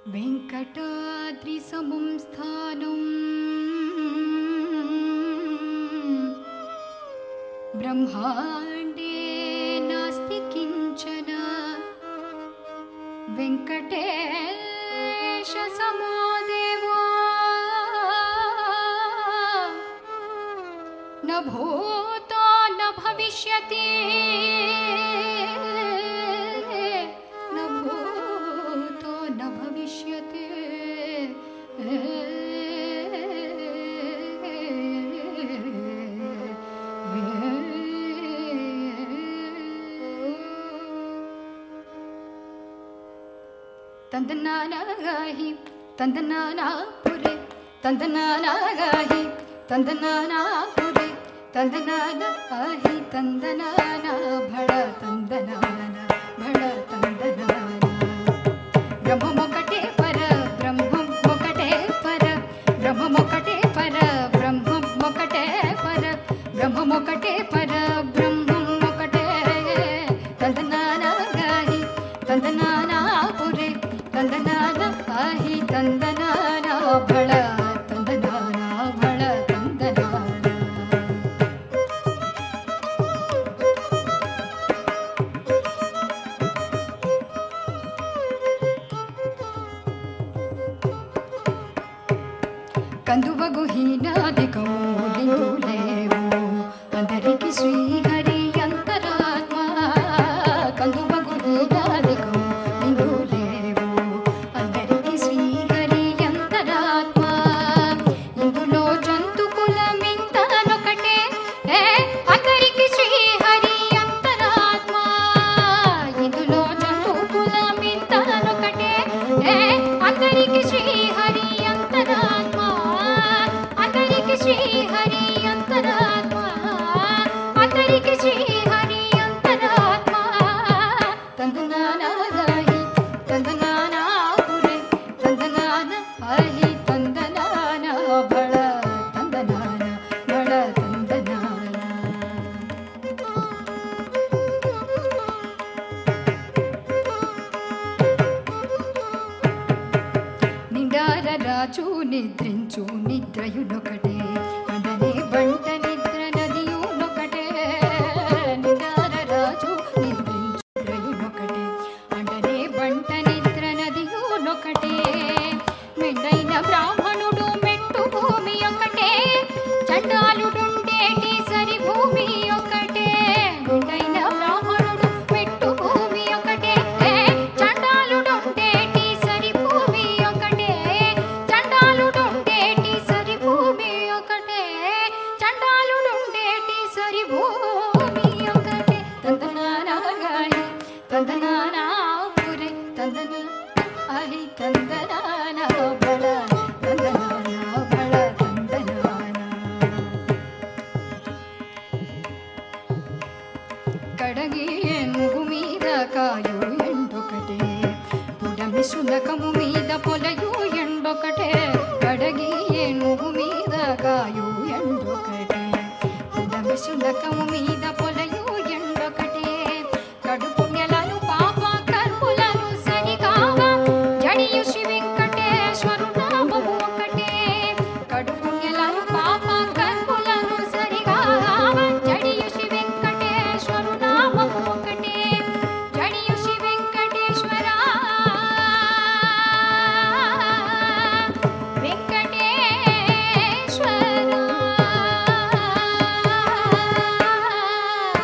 वेंकटाद्रिसमं स्थानं ब्रह्माण्डे नास्ति किंचन वेंकटेशसमो देवो न भूतो न भविष्यति तंदनानागाहि तंदनानापुरे तंदनानागाहि तंदनानापुरे तंदनानाहि तंदनाना भड़ तंदनाना भड़ तंदनाना ब्रह्ममोकटे पर ब्रह्ममोकटे पर ब्रह्ममोकटे पर ब्रह्ममोकटे पर ब्रह्ममोकटे पर ब्रह्ममोकटे तंदनानागाहि तंदनानापुरे तंदनाना आहि तंदनाना भळ तंदनाना भळ तंदनाना కందువగు హీనాదికము లింగులేవు అందరికి శ్రీహరి అంతరాత్మ కందువగు హీనాదికము లింగులేవు అందరికి శ్రీహరి అంతరాత్మ ఇందులో జంతు కులమింతనొకటే అందరికి శ్రీహరి అంతరాత్మ ఇందులో జంతు కులమింతనొకటే అందరికి శ్రీహరి అంతరాత్మ అందరికి శ్రీహరి అంతరాత్మ అందరికి శ్రీహరి అంతరాత్మ तंदनानागाहि तंदनानापुरे तंदनाना आहि तंदनाना भळ तंदनाना भळ तंदनाना నిండార రాజు నిద్రించు నిద్రయునొకటే అండనే బంట నిద్ర నదియునొకటే నిండార రాజు నిద్రించు నిద్రయునొకటే అండనే బంట నిద్ర నదియునొకటే మెండైన బ్రాహ్మణుడు మెట్టు భూమి ఒకటే చండాలుడుండేటి సరి భూమి ఒకటే మెండైన బ్రాహ్మణుడు మెట్టు భూమి ఒకటే చండాలుడుండేటి సరి భూమి ఒకటే చండాలుడుండేటి సరి భూమి ఒకటే చండాలుడుండేటి సరి భూమి ఒకటే తందనానాగాहि तंदनानापुरे तंदना आहि तंदनाना भळ तंदनाना भळ तंदनाना కడగి ఏనుగు మీద కాయు ఎండొకటే పుడమి సునకము మీద పొలయు ఎండొకటే కడగి ఏనుగు మీద కాయు ఎండొకటే పుడమి సునకము మీద పొలయు ఎండొకటే కడుపు నెలను పాప కర్ములను సరిగావ జడియు శ్రీ వెంకటేశ్వరు నామము ఒకటే కడుపు నెలను పాప కర్ములను సరిగావ జడియు శ్రీ వెంకటేశ్వరు నామము ఒకటే జడియు శ్రీ వెంకటేశ్వర వెంకటేశ్వర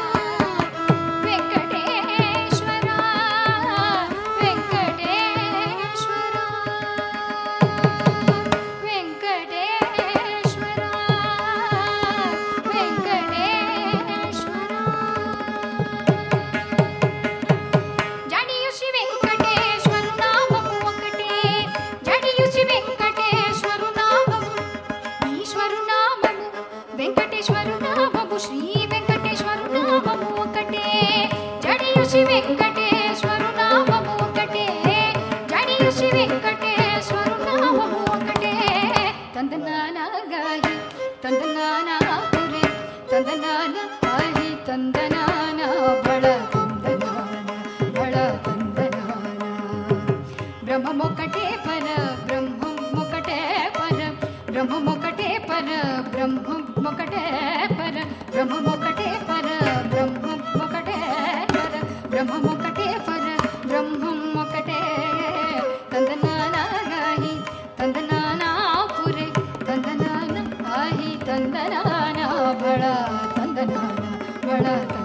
బళ తందనాన బళ